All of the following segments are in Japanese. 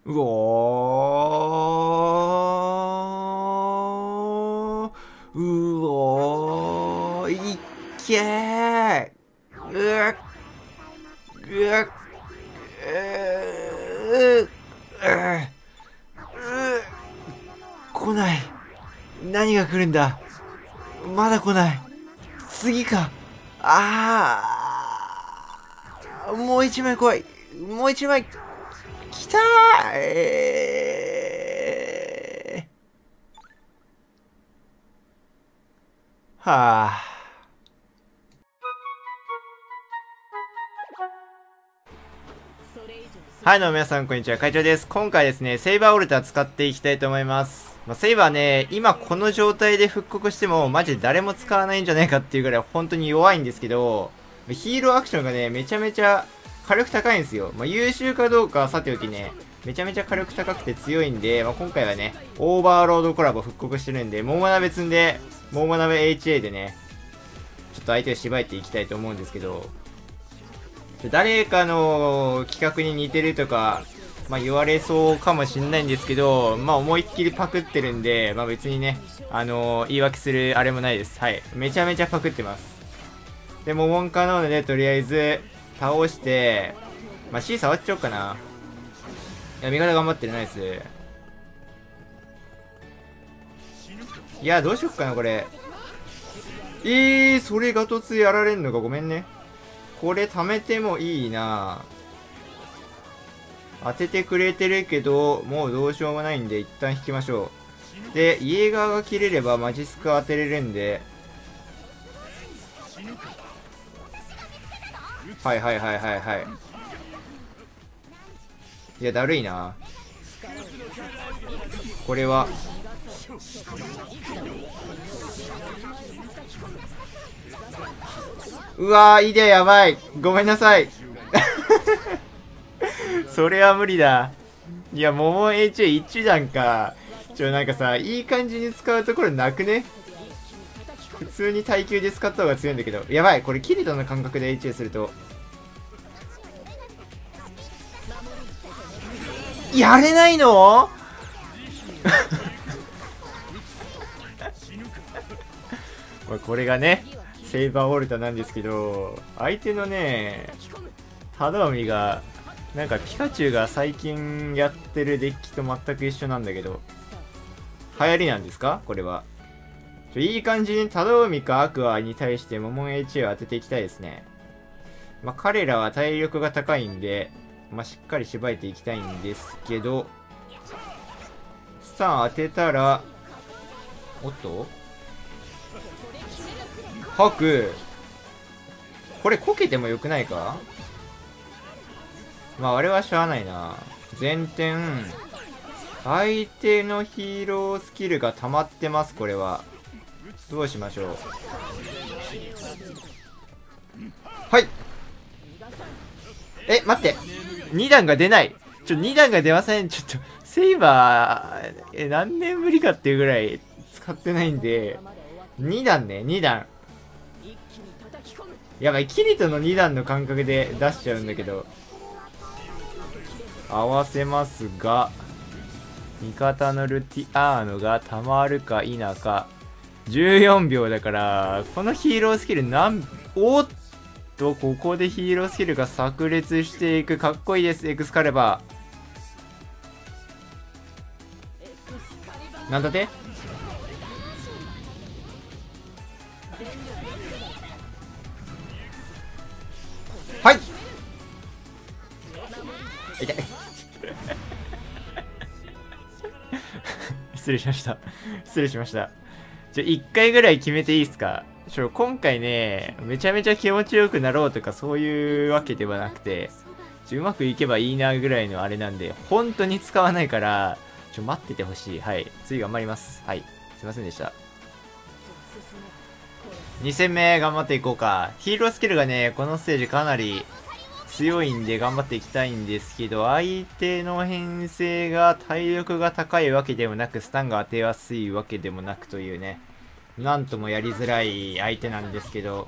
うおー、うおー、いっけー、うわ、うわ、う来ない。何が来るんだ。まだ来ない。次か。もう一枚来い。もう一枚。来たー。はあ。はい、どうも皆さん、こんにちは。会長です。今回ですね、セイバーオルタ使っていきたいと思います。セイバーね、今この状態で復刻しても、マジで誰も使わないんじゃないかっていうぐらい本当に弱いんですけど、ヒーローアクションがね、めちゃめちゃ火力高いんですよ。優秀かどうかはさておきね、めちゃめちゃ火力高くて強いんで、今回はね、オーバーロードコラボ復刻してるんで、桃鍋積んで、桃鍋 HA でね、ちょっと相手をしばいていきたいと思うんですけど、誰かの企画に似てるとか、言われそうかもしんないんですけど、思いっきりパクってるんで、別にね、言い訳するあれもないです。はい。めちゃめちゃパクってます。で、モモンカノーネでとりあえず倒して、C 触っちゃおうかな。いや、味方頑張ってる、ナイス。いや、どうしよっかな、これ。それガトツやられんのか、ごめんね。これ貯めてもいいな。当ててくれてるけど、もうどうしようもないんで、一旦引きましょう。で、イエーガーが切れればマジスク当てれるんで。はいはいはいはいはい。いや、だるいな。これは。うわー、いでやばい。ごめんなさい。それは無理だ。いや、桃 HA1 段か。なんかさ、いい感じに使うところなくね？普通に耐久で使った方が強いんだけど。やばい、これキリトの感覚で HA すると。やれないの？これがね、セイバーオルタなんですけど、相手のね、忠臣が、なんかピカチュウが最近やってるデッキと全く一緒なんだけど、流行りなんですかこれは。いい感じに忠臣かアクアに対してモモン HA を当てていきたいですね。彼らは体力が高いんで、しっかりしばいていきたいんですけど、スタン当てたら、おっとハク、これこけてもよくないか？あれはしゃあないな。前転。相手のヒーロースキルが溜まってます、これは。どうしましょう。はい。待って。2段が出ない。2段が出ません。セイバー、何年ぶりかっていうぐらい使ってないんで、2段ね、2段。やばい、キリトの2段の感覚で出しちゃうんだけど。合わせますが、味方のルティアーノがたまるか否か。14秒だから、このヒーロースキルおっと、ここでヒーロースキルが炸裂していく。かっこいいです、エクスカレバー。なんだって？はい。痛い。失礼しました。失礼しました。1回ぐらい決めていいですか？今回ね、めちゃめちゃ気持ちよくなろうとかそういうわけではなくて、うまくいけばいいなぐらいのあれなんで、本当に使わないから、待っててほしい。はい。次頑張ります。はい。すいませんでした。2戦目頑張っていこうか。ヒーロースキルがね、このステージかなり強いんで頑張っていきたいんですけど、相手の編成が体力が高いわけでもなく、スタンが当てやすいわけでもなくというね、なんともやりづらい相手なんですけど、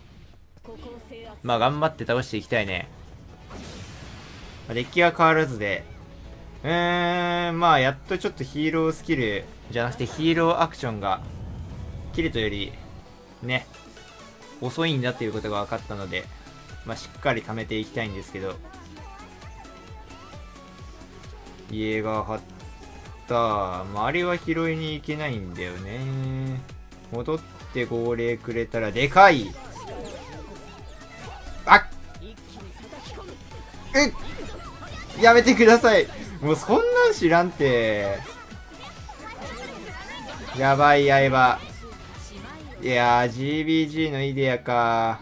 頑張って倒していきたいね。デッキは変わらずで、 まあやっとちょっとヒーロースキルじゃなくてヒーローアクションがキルトよりね遅いんだっていうことが分かったので、まあしっかり貯めていきたいんですけど、家が張った。周りは拾いに行けないんだよね。戻って号令くれたらでかい。あっ、やめてください。もうそんなん知らんて。やばい刃。いやー GBG のイデアか。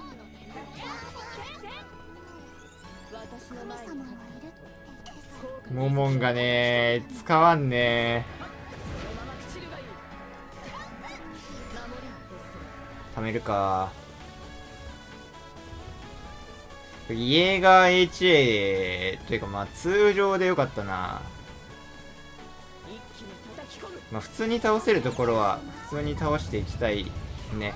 モモンがね使わんね。貯めるか。イエーガー HA というかまあ通常でよかったな。まあ普通に倒せるところは普通に倒していきたいね。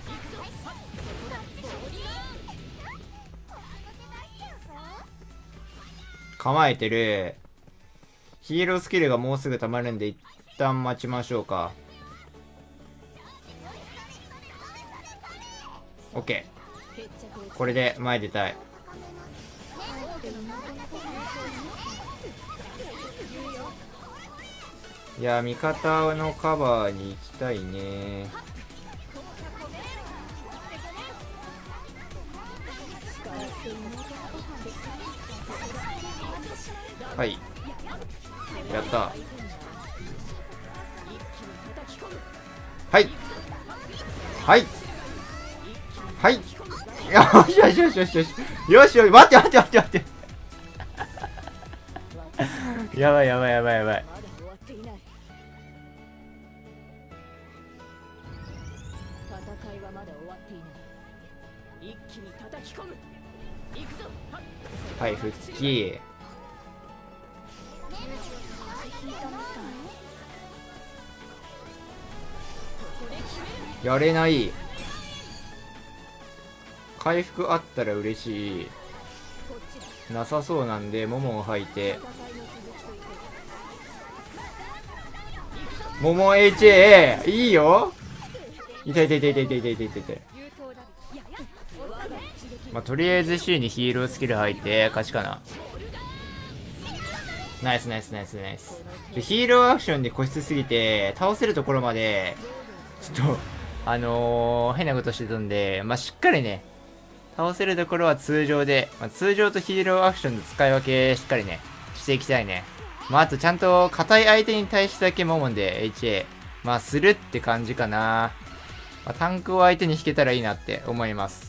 構えてる。ヒーロースキルがもうすぐ溜まるんで一旦待ちましょうか。OK。これで前出たい。いや味方のカバーに行きたいね。はい、やった。はいはいはい、よしよしよしよしよしよしよし、待って待って待って待ってやばいやばいやばいやばい。はい、復帰。やれない。回復あったら嬉しい。なさそうなんでモモを吐いて、モモ HA いいよ。痛い痛い痛い痛い痛い痛い痛い痛い。まあとりあえず C にヒーロースキル吐いて勝ちかな。ナイスナイスナイスナイス。でヒーローアクションで固執すぎて倒せるところまでちょっと変なことしてたんで、まあしっかりね倒せるところは通常で、まあ、通常とヒーローアクションの使い分けしっかりねしていきたいね。まああとちゃんと硬い相手に対してだけモモンで HA まあするって感じかな。まあ、タンクを相手に引けたらいいなって思います。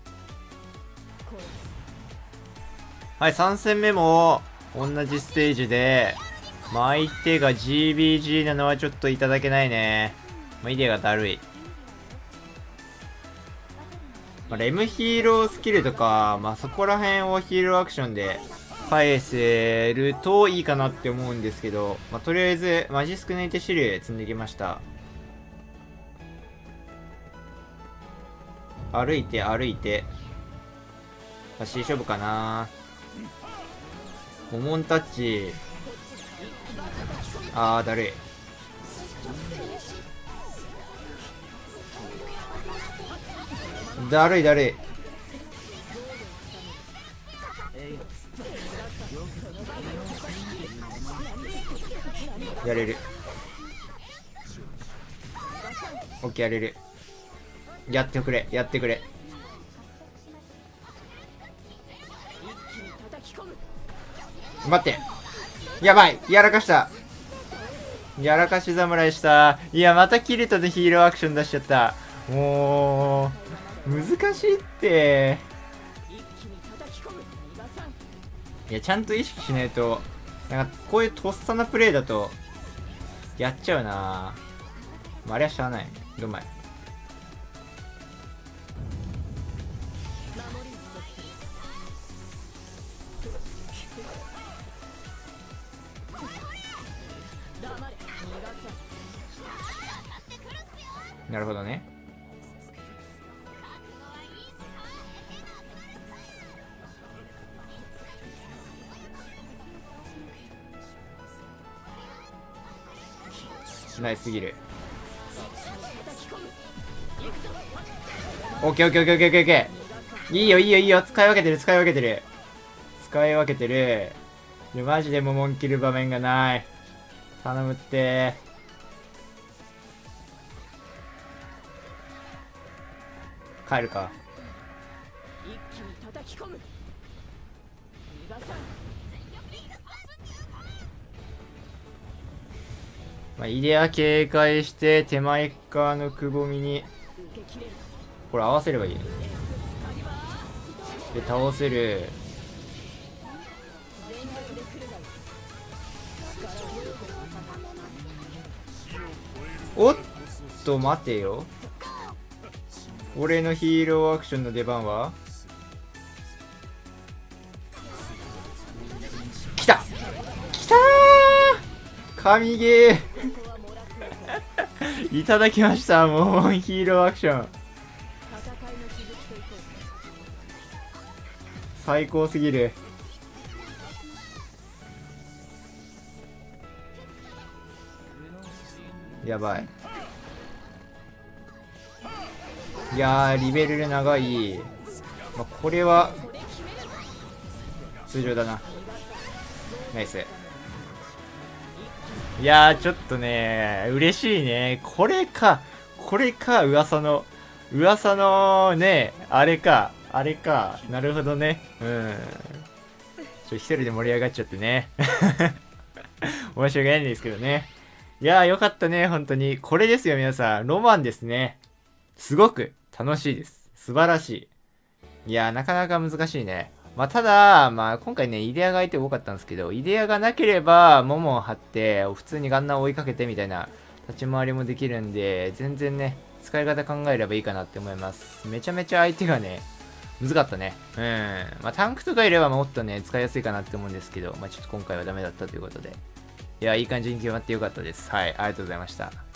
はい、3戦目も同じステージで、まあ、相手が GBG なのはちょっといただけないね。まあ、イデアがだるい。まあ、レムヒーロースキルとか、まあ、そこら辺をヒーローアクションで返せるといいかなって思うんですけど、まあ、とりあえずマジスク抜いてシル積んできました。歩いて歩いて。足勝負かな。モモンタッチ。あーだるい。だるいだるい。やれる。オッケーやれる。やってくれやってくれ。待って、やばい、やらかした。やらかし侍した。いやまたキリトでヒーローアクション出しちゃった。もう難しいって。いやちゃんと意識しないと、なんかこういうとっさなプレイだとやっちゃうな。まあ、あれはしゃあない。どんまい。なるほどね。 ナイスすぎる。オッケーオッケーオッケーオッケーオッケー。いいよいいよいいよ。使い分けてる使い分けてる。使い分けてる。マジでモモン切る場面がない。頼むって。帰るか。まあ、イデア警戒して手前側のくぼみにこれ合わせればいい。で倒せる。おっと待てよ、俺のヒーローアクションの出番は来た来たー、神ゲーいただきました。もうヒーローアクション最高すぎる。やばい。いやーリベル長い。まあ、これは通常だな。ナイス。いやーちょっとね嬉しいね。これか噂のねあれかなるほどね。一人で盛り上がっちゃってね申し訳ないんですけどね。いやーよかったね本当に。これですよ皆さん、ロマンですね。すごく楽しいです。素晴らしい。いやーなかなか難しいね。まあただまあ今回ねイデアが相手多かったんですけど、イデアがなければモモを張って普通にガンナーを追いかけてみたいな立ち回りもできるんで、全然ね使い方考えればいいかなって思います。めちゃめちゃ相手がね難かったね。まあタンクとかいればもっとね使いやすいかなって思うんですけど、まあちょっと今回はダメだったということで、いやいい感じに決まってよかったです。はい、ありがとうございました。